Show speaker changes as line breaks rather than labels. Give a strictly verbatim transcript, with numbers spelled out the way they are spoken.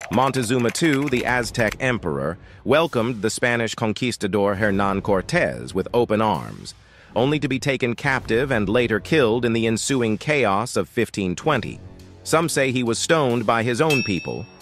Montezuma the Second, the Aztec emperor, welcomed the Spanish conquistador Hernán Cortés with open arms, only to be taken captive and later killed in the ensuing chaos of fifteen twenty. Some say he was stoned by his own people,